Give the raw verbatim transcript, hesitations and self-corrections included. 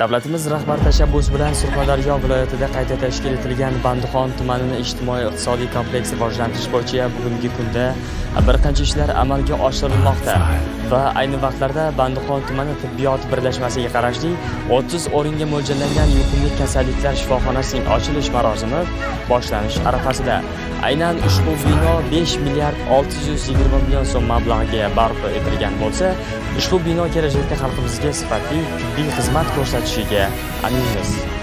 Davlatimiz rahbar tashabbus bilan Surxondaryo viloyatida qayta tashkil etilgan Bandixon tumanini ijtimoiy-iqtisodiy kompleksi rivojlantirish bo'yicha bugungi kunda bir qancha ishlar amalga oshirilmoqda va ayni vaqtlarda Bandixon tumani tibbiyot birlashmasiga qarashli o'ttiz o'ringa mo'ljallangan yuqumli kasalliklar shifoxonasining ochilish marosimi boshlanish arafasida. Aynan ushbu bino besh milliard olti yuz yigirma million so'm mablag'ga barpo etilgan bo'lsa, ushbu bino kelajakda xalqimizga sifatli tibbiy xizmat ko'rsatishiga aminmiz.